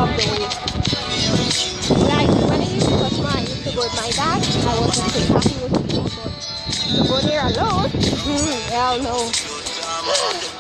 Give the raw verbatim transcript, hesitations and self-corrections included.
of the way. Like when I used to touch my, I used to go with my dad, I wasn't too happy with it. But to go there alone, mm, hell no.